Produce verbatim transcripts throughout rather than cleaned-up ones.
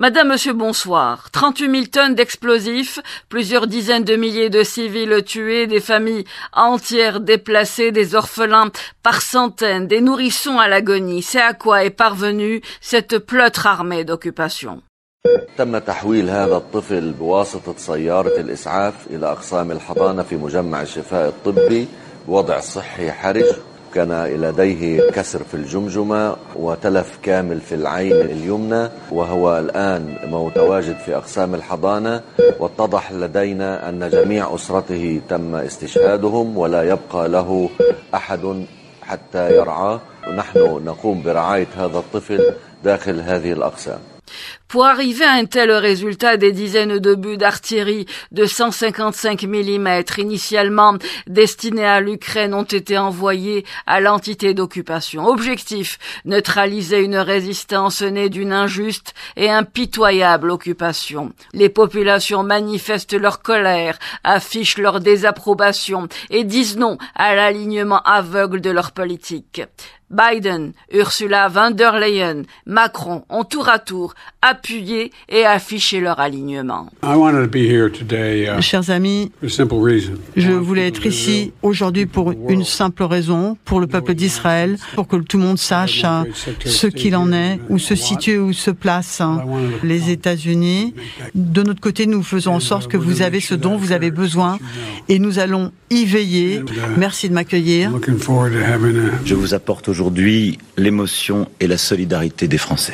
Madame, monsieur, bonsoir. trente-huit mille tonnes d'explosifs, plusieurs dizaines de milliers de civils tués, des familles entières déplacées, des orphelins par centaines, des nourrissons à l'agonie. C'est à quoi est parvenue cette pleutre armée d'occupation. تم تحويل هذا الطفل بواسطة سيارة الإسعاف إلى أقسام الحضانة في مجمع الشفاء الطبي بوضع صحي حرج. كان لديه كسر في الجمجمة وتلف كامل في العين اليمنى وهو الآن متواجد في أقسام الحضانة واتضح لدينا أن جميع أسرته تم استشهادهم ولا يبقى له أحد حتى يرعاه ونحن نقوم برعاية هذا الطفل داخل هذه الأقسام. Pour arriver à un tel résultat, des dizaines de buts d'artillerie de cent cinquante-cinq millimètres initialement destinés à l'Ukraine ont été envoyés à l'entité d'occupation. Objectif, neutraliser une résistance née d'une injuste et impitoyable occupation. Les populations manifestent leur colère, affichent leur désapprobation et disent non à l'alignement aveugle de leur politique. Biden, Ursula von der Leyen, Macron ont tour à tour appuyé et affiché leur alignement. Today, uh, Chers amis, je voulais être ici aujourd'hui pour une simple raison, pour le peuple d'Israël, pour que tout le monde sache uh, ce qu'il en est, où se situe, où se place uh, les États-Unis. De notre côté, nous faisons en sorte que vous avez ce dont vous avez besoin et nous allons y veiller. Merci de m'accueillir. Je vous apporte aujourd'hui l'émotion et la solidarité des Français.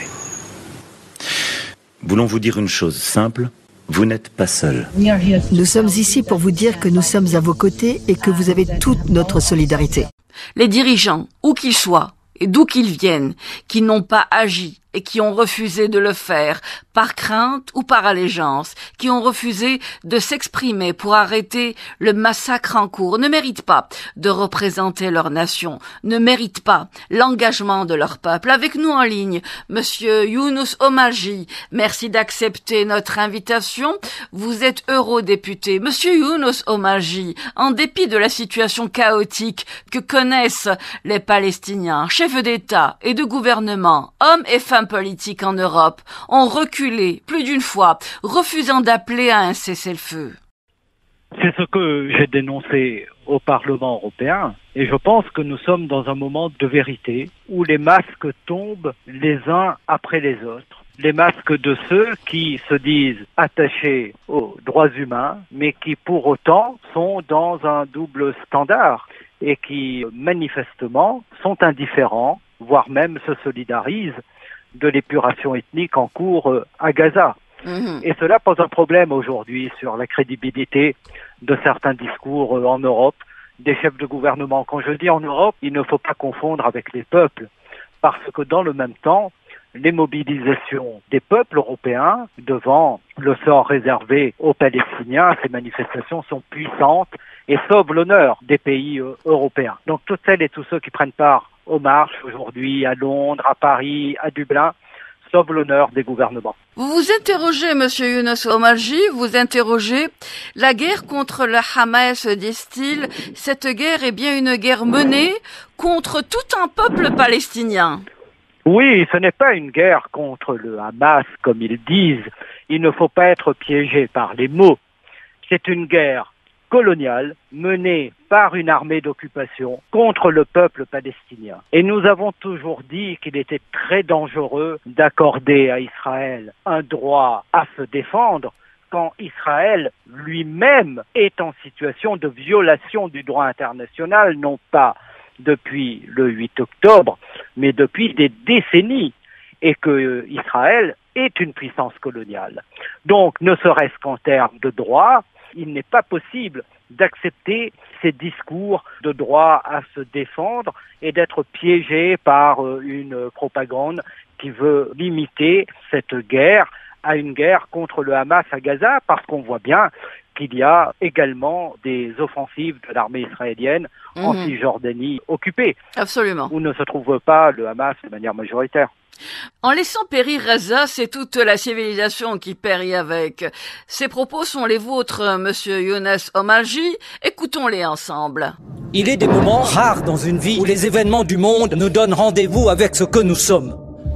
Voulons vous dire une chose simple, vous n'êtes pas seul. Nous sommes ici pour vous dire que nous sommes à vos côtés et que vous avez toute notre solidarité. Les dirigeants, où qu'ils soient et d'où qu'ils viennent, qui n'ont pas agi et qui ont refusé de le faire par crainte ou par allégeance, qui ont refusé de s'exprimer pour arrêter le massacre en cours, ne méritent pas de représenter leur nation, ne méritent pas l'engagement de leur peuple. Avec nous en ligne, Monsieur Younous Omarjee, merci d'accepter notre invitation. Vous êtes eurodéputé. Monsieur Younous Omarjee, en dépit de la situation chaotique que connaissent les Palestiniens, chefs d'État et de gouvernement, hommes et femmes politiques en Europe ont reculé plus d'une fois, refusant d'appeler à un cessez-le-feu. C'est ce que j'ai dénoncé au Parlement européen et je pense que nous sommes dans un moment de vérité où les masques tombent les uns après les autres. Les masques de ceux qui se disent attachés aux droits humains mais qui pour autant sont dans un double standard et qui manifestement sont indifférents, voire même se solidarisent de l'épuration ethnique en cours à Gaza. Mmh. Et cela pose un problème aujourd'hui sur la crédibilité de certains discours en Europe, des chefs de gouvernement. Quand je dis en Europe, il ne faut pas confondre avec les peuples, parce que dans le même temps, les mobilisations des peuples européens devant le sort réservé aux Palestiniens, ces manifestations sont puissantes et sauvent l'honneur des pays européens. Donc toutes celles et tous ceux qui prennent part aux marches aujourd'hui à Londres, à Paris, à Dublin, sauvent l'honneur des gouvernements. Vous vous interrogez, Monsieur Younous Omarjee, vous interrogez la guerre contre le Hamas, disent-ils. Cette guerre est bien une guerre menée contre tout un peuple palestinien. Oui, ce n'est pas une guerre contre le Hamas, comme ils disent. Il ne faut pas être piégé par les mots. C'est une guerre coloniale menée par une armée d'occupation contre le peuple palestinien. Et nous avons toujours dit qu'il était très dangereux d'accorder à Israël un droit à se défendre quand Israël lui-même est en situation de violation du droit international, non pas depuis le huit octobre, mais depuis des décennies, et que Israël est une puissance coloniale. Donc, ne serait-ce qu'en termes de droit, il n'est pas possible d'accepter ces discours de droit à se défendre et d'être piégé par une propagande qui veut limiter cette guerre à une guerre contre le Hamas à Gaza, parce qu'on voit bien qu'il y a également des offensives de l'armée israélienne mmh. en Cisjordanie occupée. Absolument. Où ne se trouve pas le Hamas de manière majoritaire. En laissant périr Gaza, c'est toute la civilisation qui périt avec. Ces propos sont les vôtres, Monsieur Younous Omarjee. Écoutons-les ensemble. Il est des moments rares dans une vie où les événements du monde nous donnent rendez-vous avec ce que nous sommes.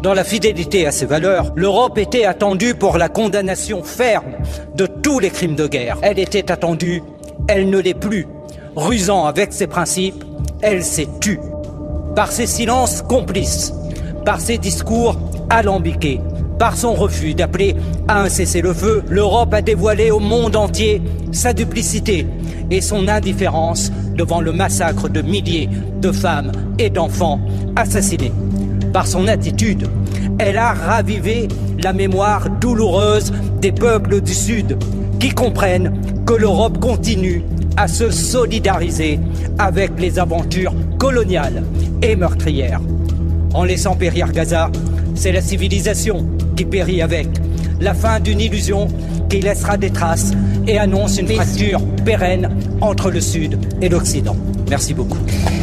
Dans la fidélité à ses valeurs, l'Europe était attendue pour la condamnation ferme de tous les crimes de guerre. Elle était attendue, elle ne l'est plus. Rusant avec ses principes, elle s'est tue. Par ses silences complices, par ses discours alambiqués, par son refus d'appeler à un cessez-le-feu, l'Europe a dévoilé au monde entier sa duplicité et son indifférence devant le massacre de milliers de femmes et d'enfants assassinés. Par son attitude, elle a ravivé la mémoire douloureuse des peuples du Sud qui comprennent que l'Europe continue à se solidariser avec les aventures coloniales et meurtrières. En laissant périr Gaza, c'est la civilisation qui périt avec, la fin d'une illusion qui laissera des traces et annonce une fracture pérenne entre le Sud et l'Occident. Merci beaucoup.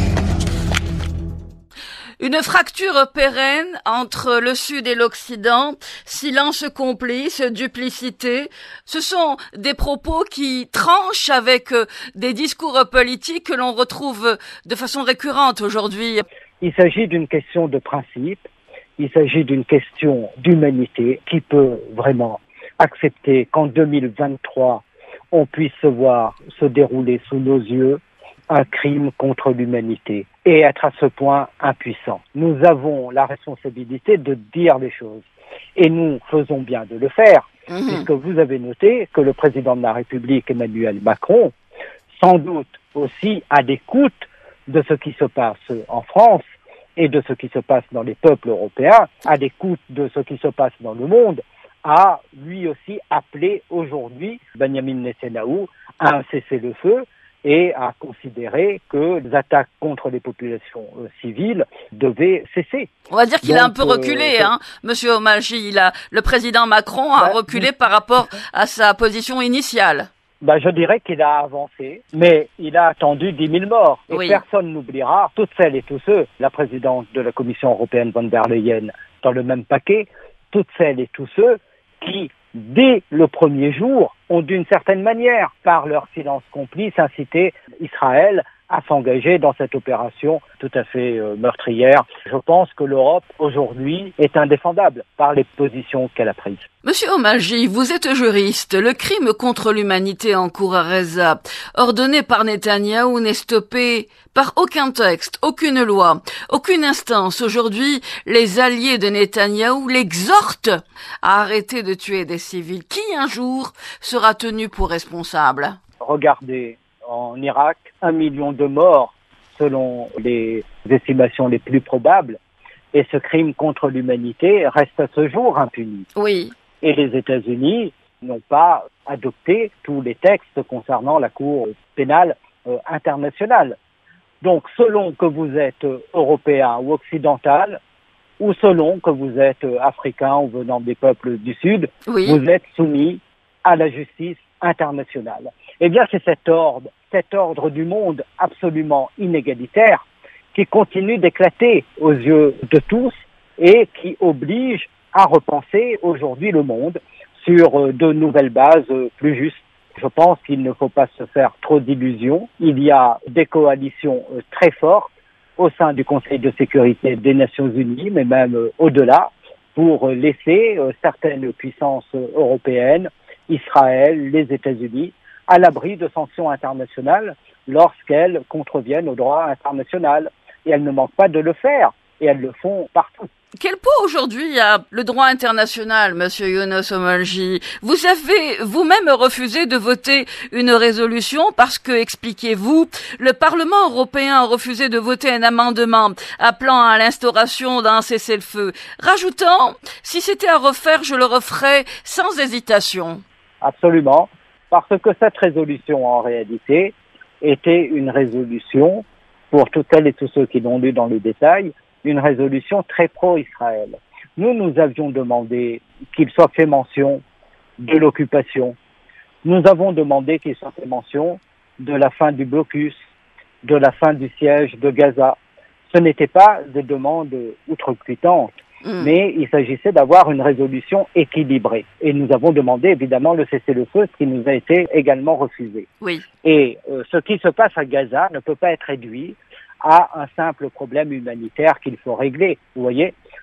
Une fracture pérenne entre le Sud et l'Occident, silence complice, duplicité, ce sont des propos qui tranchent avec des discours politiques que l'on retrouve de façon récurrente aujourd'hui. Il s'agit d'une question de principe, il s'agit d'une question d'humanité qui peut vraiment accepter qu'en deux mille vingt-trois, on puisse se voir se dérouler sous nos yeux un crime contre l'humanité et être à ce point impuissant. Nous avons la responsabilité de dire les choses et nous faisons bien de le faire, mmh. puisque vous avez noté que le président de la République, Emmanuel Macron, sans doute aussi à l'écoute de ce qui se passe en France et de ce qui se passe dans les peuples européens, à l'écoute de ce qui se passe dans le monde, a lui aussi appelé aujourd'hui Benyamin Netanyahou à un cessez-le-feu et à considérer que les attaques contre les populations euh, civiles devaient cesser. On va dire qu'il Donc, a un peu reculé, euh, hein, Monsieur Omalji. Il a, le président Macron a bah, reculé par rapport à sa position initiale. Bah, je dirais qu'il a avancé, mais il a attendu dix mille morts. Et oui. Personne n'oubliera, toutes celles et tous ceux, la présidente de la Commission européenne, von der Leyen, dans le même paquet, toutes celles et tous ceux qui, dès le premier jour, ont d'une certaine manière, par leur silence complice, incité Israël à s'engager dans cette opération tout à fait euh, meurtrière. Je pense que l'Europe, aujourd'hui, est indéfendable par les positions qu'elle a prises. Monsieur Omalji, vous êtes juriste. Le crime contre l'humanité en cours à Gaza, ordonné par Netanyahou, n'est stoppé par aucun texte, aucune loi, aucune instance. Aujourd'hui, les alliés de Netanyahou l'exhortent à arrêter de tuer des civils. Qui, un jour, sera tenu pour responsable? Regardez, en Irak, un million de morts, selon les estimations les plus probables, et ce crime contre l'humanité reste à ce jour impuni. Oui. Et les États-Unis n'ont pas adopté tous les textes concernant la Cour pénale euh, internationale. Donc, selon que vous êtes européen ou occidental, ou selon que vous êtes africain ou venant des peuples du Sud, oui. vous êtes soumis à la justice internationale. Eh bien, c'est cet ordre, cet ordre du monde absolument inégalitaire qui continue d'éclater aux yeux de tous et qui oblige à repenser aujourd'hui le monde sur de nouvelles bases plus justes. Je pense qu'il ne faut pas se faire trop d'illusions. Il y a des coalitions très fortes au sein du Conseil de sécurité des Nations Unies, mais même au-delà, pour laisser certaines puissances européennes, Israël, les États-Unis, à l'abri de sanctions internationales lorsqu'elles contreviennent au droit international. Et elles ne manquent pas de le faire, et elles le font partout. Quel poids aujourd'hui a le droit international, Monsieur Younos Omalji? Vous avez vous-même refusé de voter une résolution parce que, expliquez-vous, le Parlement européen a refusé de voter un amendement appelant à l'instauration d'un cessez-le-feu, rajoutant « si c'était à refaire, je le referais sans hésitation ». Absolument, parce que cette résolution, en réalité, était une résolution, pour toutes celles et tous ceux qui l'ont lu dans le détail, une résolution très pro-Israël. Nous, nous avions demandé qu'il soit fait mention de l'occupation. Nous avons demandé qu'il soit fait mention de la fin du blocus, de la fin du siège de Gaza. Ce n'étaient pas des demandes outrecuitantes, mmh. mais il s'agissait d'avoir une résolution équilibrée. Et nous avons demandé évidemment le cessez-le-feu, ce qui nous a été également refusé. Oui. Et euh, ce qui se passe à Gaza ne peut pas être réduit à un simple problème humanitaire qu'il faut régler. Vous voyez,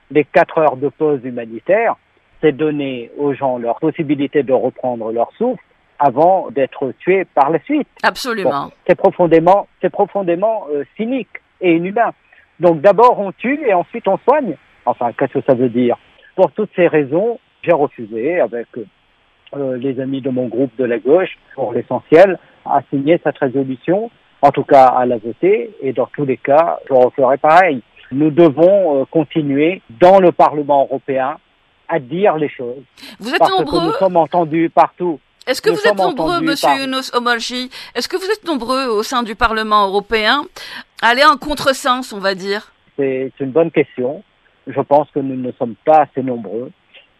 les quatre heures de pause humanitaire, c'est donner aux gens leur possibilité de reprendre leur souffle avant d'être tués par la suite. Absolument. Bon, c'est profondément, c'est profondément euh, cynique et inhumain. Donc d'abord on tue et ensuite on soigne. Enfin, qu'est-ce que ça veut dire? Pour toutes ces raisons, j'ai refusé avec euh, les amis de mon groupe de la gauche, pour l'essentiel, à signer cette résolution, en tout cas à la voter, et dans tous les cas, je referai pareil. Nous devons euh, continuer dans le Parlement européen à dire les choses. Vous êtes parce nombreux. Que nous sommes entendus partout. Est-ce que nous vous êtes nombreux, Monsieur par... Younous Omarjee, est-ce que vous êtes nombreux au sein du Parlement européen à aller en contresens, on va dire? C'est une bonne question. Je pense que nous ne sommes pas assez nombreux.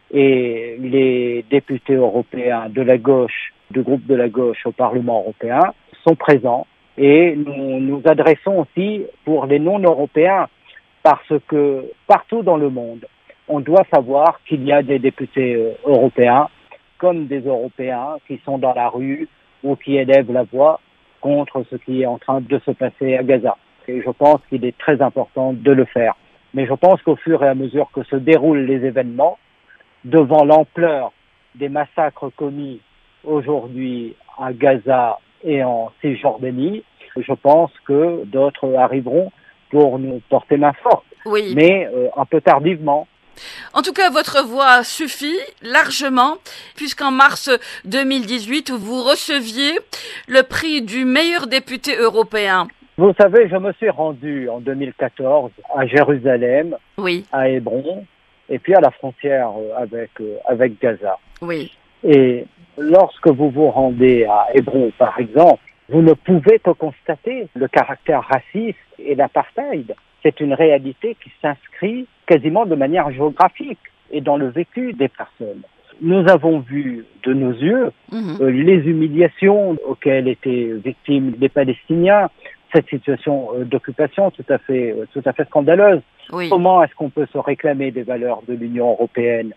Et les députés européens de la gauche, du groupe de la gauche au Parlement européen, sont présents. Et nous nous adressons aussi pour les non-européens, parce que partout dans le monde, on doit savoir qu'il y a des députés européens, comme des Européens qui sont dans la rue ou qui élèvent la voix contre ce qui est en train de se passer à Gaza. Et je pense qu'il est très important de le faire. Mais je pense qu'au fur et à mesure que se déroulent les événements, devant l'ampleur des massacres commis aujourd'hui à Gaza et en Cisjordanie, je pense que d'autres arriveront pour nous porter main forte, oui. mais euh, un peu tardivement. En tout cas, votre voix suffit largement, puisqu'en mars deux mille dix-huit, vous receviez le prix du meilleur député européen. Vous savez, je me suis rendu en deux mille quatorze à Jérusalem, oui. à Hébron, et puis à la frontière avec, avec Gaza. Oui. Et lorsque vous vous rendez à Hébron, par exemple, vous ne pouvez que constater le caractère raciste et l'apartheid. C'est une réalité qui s'inscrit quasiment de manière géographique et dans le vécu des personnes. Nous avons vu de nos yeux mmh. euh, les humiliations auxquelles étaient victimes les Palestiniens, cette situation euh, d'occupation tout à fait, euh, tout à fait scandaleuse. Oui. Comment est-ce qu'on peut se réclamer des valeurs de l'Union européenne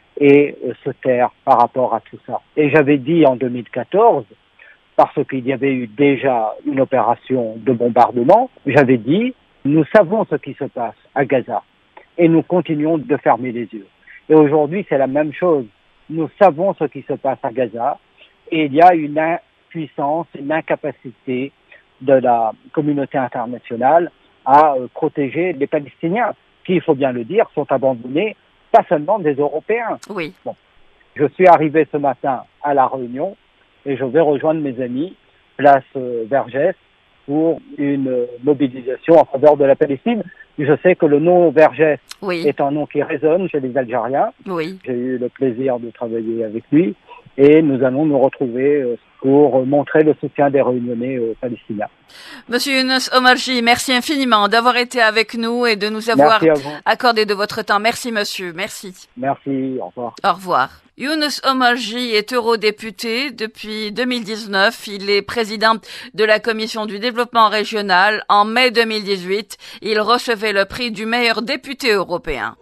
et euh, se taire par rapport à tout ça? Et j'avais dit en deux mille quatorze, parce qu'il y avait eu déjà une opération de bombardement, j'avais dit, nous savons ce qui se passe à Gaza et nous continuons de fermer les yeux. Et aujourd'hui, c'est la même chose. Nous savons ce qui se passe à Gaza et il y a une impuissance, une incapacité de la communauté internationale à euh, protéger les Palestiniens, qui, il faut bien le dire, sont abandonnés, pas seulement des Européens. Oui. Bon. Je suis arrivé ce matin à La Réunion et je vais rejoindre mes amis, place euh, Vergès, pour une euh, mobilisation en faveur de la Palestine. Je sais que le nom Vergès oui. est un nom qui résonne chez les Algériens. Oui. J'ai eu le plaisir de travailler avec lui et nous allons nous retrouver euh, pour montrer le soutien des Réunionnais aux Palestiniens. Monsieur Younous Omarjee, merci infiniment d'avoir été avec nous et de nous avoir accordé de votre temps. Merci monsieur, merci. Merci, au revoir. Au revoir. Younous Omarjee est eurodéputé depuis deux mille dix-neuf. Il est président de la Commission du développement régional. En mai deux mille dix-huit, il recevait le prix du meilleur député européen.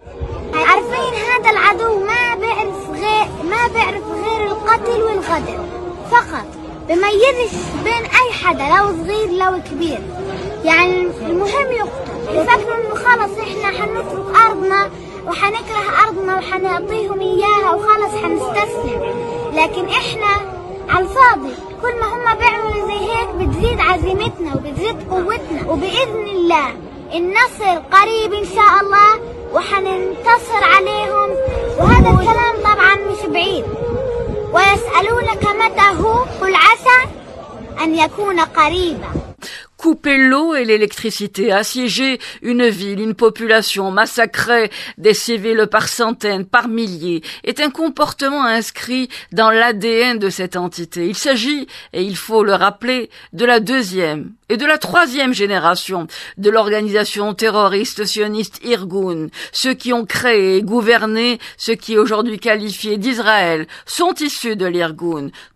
فقط بميزش بين اي حدا لو صغير لو كبير يعني المهم يقتل يفكروا انه خلص احنا حنترك ارضنا وحنكره ارضنا وحنعطيهم اياها وخلص حنستسلم لكن احنا على الفاضي كل ما هم بيعملوا زي هيك بتزيد عزيمتنا وبتزيد قوتنا وباذن الله النصر قريب ان شاء الله وحننتصر عليهم وهذا الكلام طبعا مش بعيد ويسألونك متى هو قل عسى أن يكون قريبا. Couper l'eau et l'électricité, assiéger une ville, une population, massacrer des civils par centaines, par milliers, est un comportement inscrit dans l'A D N de cette entité. Il s'agit, et il faut le rappeler, de la deuxième et de la troisième génération de l'organisation terroriste sioniste Irgun. Ceux qui ont créé et gouverné ce qui est aujourd'hui qualifié d'Israël sont issus de l'Irgun.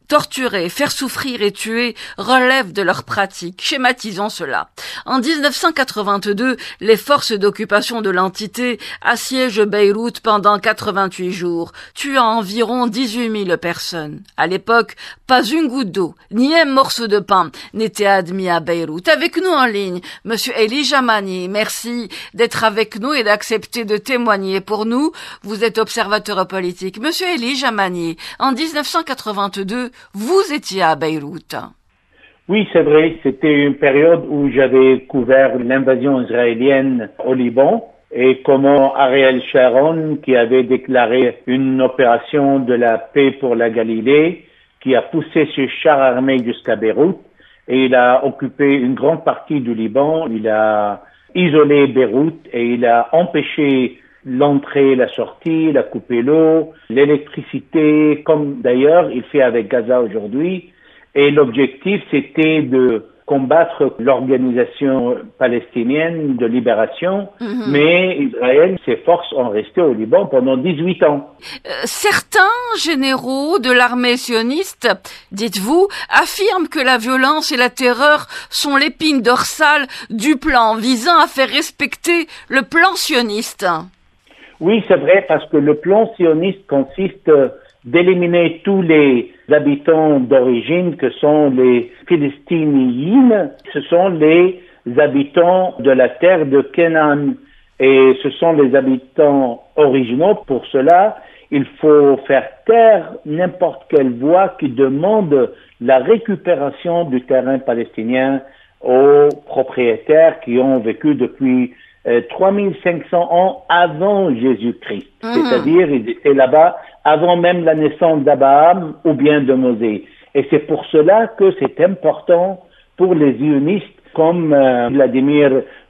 Torturer, faire souffrir et tuer relève de leur pratique. Schématisons cela. En dix-neuf cent quatre-vingt-deux, les forces d'occupation de l'entité assiègent Beyrouth pendant quatre-vingt-huit jours, tuant environ dix-huit mille personnes. À l'époque, pas une goutte d'eau, ni un morceau de pain n'était admis à Beyrouth. Avec nous en ligne, Monsieur Elie Jamani, merci d'être avec nous et d'accepter de témoigner pour nous. Vous êtes observateur politique. Monsieur Elie Jamani, en dix-neuf cent quatre-vingt-deux, vous étiez à Beyrouth. Oui, c'est vrai. C'était une période où j'avais couvert l'invasion israélienne au Liban et comment Ariel Sharon, qui avait déclaré une opération de la paix pour la Galilée, qui a poussé ses chars armés jusqu'à Beyrouth, et il a occupé une grande partie du Liban. Il a isolé Beyrouth et il a empêché l'entrée, la sortie, il a coupé l'eau, l'électricité, comme d'ailleurs il fait avec Gaza aujourd'hui. Et l'objectif, c'était de combattre l'organisation palestinienne de libération, mmh. mais Israël, ses forces ont resté au Liban pendant dix-huit ans. Euh, certains généraux de l'armée sioniste, dites-vous, affirment que la violence et la terreur sont l'épine dorsale du plan visant à faire respecter le plan sioniste. Oui, c'est vrai, parce que le plan sioniste consiste d'éliminer tous les habitants d'origine que sont les Philistiniens. Ce sont les habitants de la terre de Canaan et ce sont les habitants originaux. Pour cela, il faut faire taire n'importe quelle voix qui demande la récupération du terrain palestinien aux propriétaires qui ont vécu depuis euh, trois mille cinq cents ans avant Jésus-Christ. Mmh. C'est-à-dire, ils étaient là-bas avant même la naissance d'Abraham ou bien de Mosée. Et c'est pour cela que c'est important pour les zionistes comme euh, Vladimir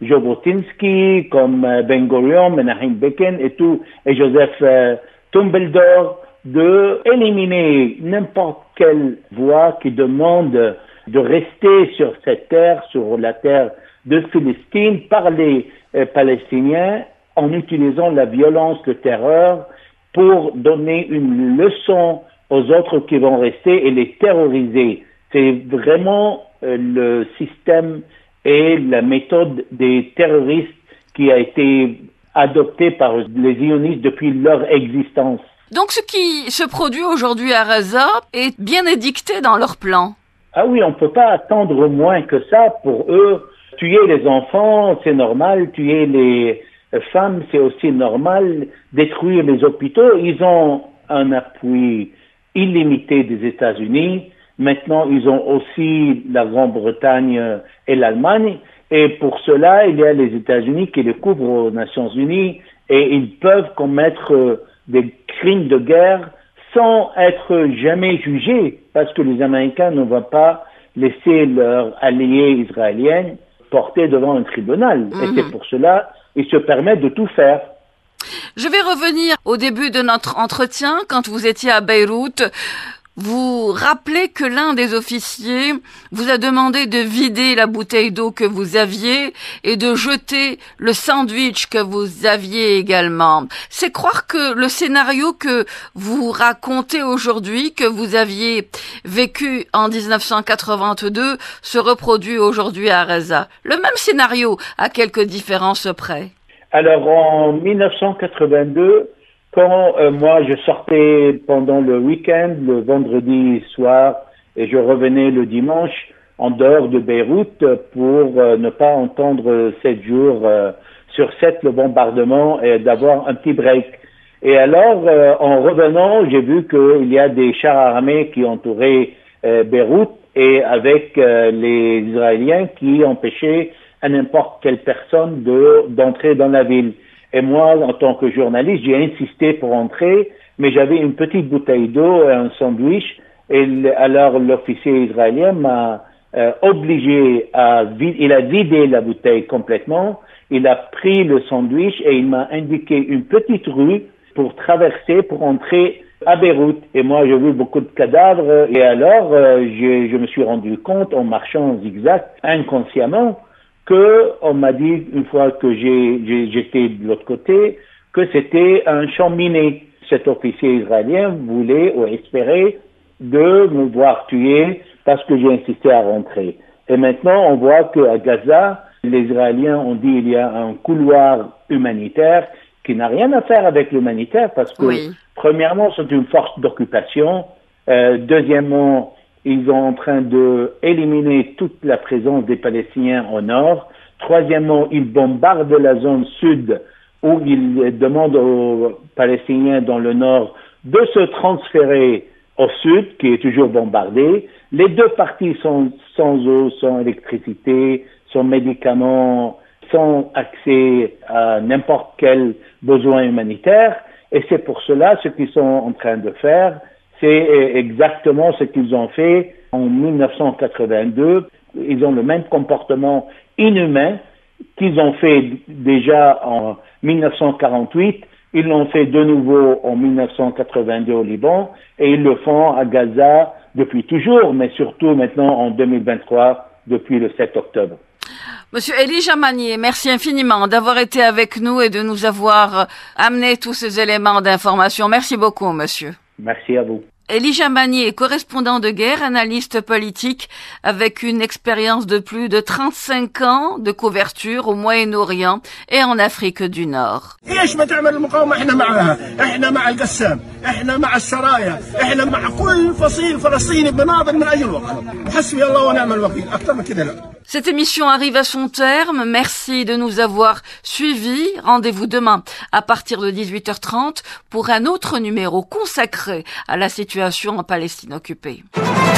Jabotinsky, comme euh, Ben Gurion, Menachem Begin et tout, et Joseph euh, Tumbledore, de éliminer n'importe quelle voix qui demande de rester sur cette terre, sur la terre de Philistine, par les euh, Palestiniens, en utilisant la violence, le terreur, pour donner une leçon aux autres qui vont rester et les terroriser. C'est vraiment euh, le système et la méthode des terroristes qui a été adoptée par les zionistes depuis leur existence. Donc ce qui se produit aujourd'hui à Gaza est bien édicté dans leur plan. Ah oui, on ne peut pas attendre moins que ça pour eux. Tuer les enfants, c'est normal. Tuer les femmes, c'est aussi normal. Détruire les hôpitaux, ils ont un appui illimité des États-Unis. Maintenant, ils ont aussi la Grande-Bretagne et l'Allemagne. Et pour cela, il y a les États-Unis qui les couvrent aux Nations Unies et ils peuvent commettre des crimes de guerre sans être jamais jugés parce que les Américains ne vont pas laisser leurs alliés israéliens porter devant un tribunal. Mmh. Et c'est pour cela qu'ils se permettent de tout faire. Je vais revenir au début de notre entretien, quand vous étiez à Beyrouth. Vous rappelez que l'un des officiers vous a demandé de vider la bouteille d'eau que vous aviez et de jeter le sandwich que vous aviez également. C'est croire que le scénario que vous racontez aujourd'hui, que vous aviez vécu en dix-neuf cent quatre-vingt-deux, se reproduit aujourd'hui à Gaza. Le même scénario, à quelques différences près. Alors, en dix-neuf cent quatre-vingt-deux, quand euh, moi je sortais pendant le week-end, le vendredi soir, et je revenais le dimanche en dehors de Beyrouth pour euh, ne pas entendre sept jours euh, sur sept le bombardement et d'avoir un petit break. Et alors, euh, en revenant, j'ai vu qu'il y a des chars armés qui entouraient euh, Beyrouth et avec euh, les Israéliens qui empêchaient à n'importe quelle personne de d'entrer dans la ville. Et moi, en tant que journaliste, j'ai insisté pour entrer, mais j'avais une petite bouteille d'eau et un sandwich. Et alors, l'officier israélien m'a euh, obligé à vider, il a vidé la bouteille complètement. Il a pris le sandwich et il m'a indiqué une petite rue pour traverser, pour entrer à Beyrouth. Et moi, j'ai vu beaucoup de cadavres. Et alors, euh, je, je me suis rendu compte, en marchant en zigzag, inconsciemment, que on m'a dit, une fois que j'ai, j'ai, j'étais de l'autre côté, que c'était un champ miné. Cet officier israélien voulait ou espérait de me voir tuer parce que j'ai insisté à rentrer. Et maintenant, on voit qu'à Gaza, les Israéliens ont dit qu'il y a un couloir humanitaire qui n'a rien à faire avec l'humanitaire parce que, oui. Premièrement, c'est une force d'occupation. Euh, deuxièmement, ils sont en train d'éliminer toute la présence des Palestiniens au nord. Troisièmement, ils bombardent la zone sud où ils demandent aux Palestiniens dans le nord de se transférer au sud, qui est toujours bombardé. Les deux parties sont sans eau, sans électricité, sans médicaments, sans accès à n'importe quel besoin humanitaire. Et c'est pour cela, ce qu'ils sont en train de faire, c'est exactement ce qu'ils ont fait en mille neuf cent quatre-vingt-deux. Ils ont le même comportement inhumain qu'ils ont fait déjà en mille neuf cent quarante-huit. Ils l'ont fait de nouveau en mille neuf cent quatre-vingt-deux au Liban et ils le font à Gaza depuis toujours, mais surtout maintenant en deux mille vingt-trois, depuis le sept octobre. Monsieur Elijah Magnier, merci infiniment d'avoir été avec nous et de nous avoir amené tous ces éléments d'information. Merci beaucoup, monsieur. Merci à vous. Elijah Magnier, correspondant de guerre, analyste politique, avec une expérience de plus de trente-cinq ans de couverture au Moyen-Orient et en Afrique du Nord. Cette émission arrive à son terme. Merci de nous avoir suivis. Rendez-vous demain à partir de dix-huit heures trente pour un autre numéro consacré à la situation en Palestine occupée.